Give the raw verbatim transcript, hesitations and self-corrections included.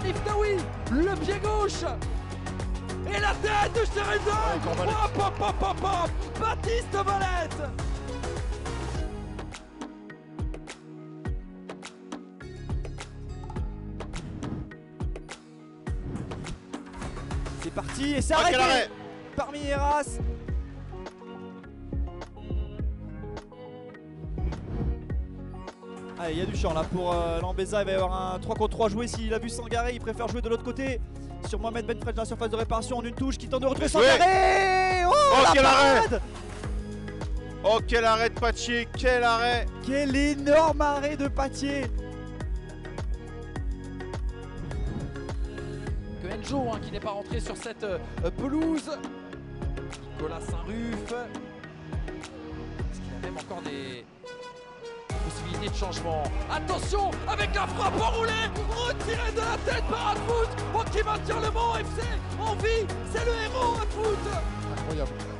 Salif Naoui, le pied gauche. Et la tête de Sherazade. Hop, hop, hop, hop, hop. Baptiste Valette. C'est parti et c'est Ah, arrêté quel arrêt par Mieras. Allez, il y a du champ là pour euh, Lambeza. Il va y avoir un trois contre trois joué. S'il a vu Sangaré, il préfère jouer de l'autre côté sur Mohamed Ben Fred dans la surface de réparation en une touche qui tente de retrouver Sangaré. Oh, Oh, la quel parade arrêt! Oh, quel arrêt de Patier, quel arrêt! Quel énorme arrêt de Patier. Que Enjo hein, qui n'est pas rentré sur cette euh, pelouse. Nicolas Saint-Ruf. Est-ce qu'il a même encore des possibilités de changement? Attention avec la frappe enroulée, retirée de la tête par Adfoot. Oh, qui maintient le Mans F C en vie, c'est le héros Adfoot. Incroyable.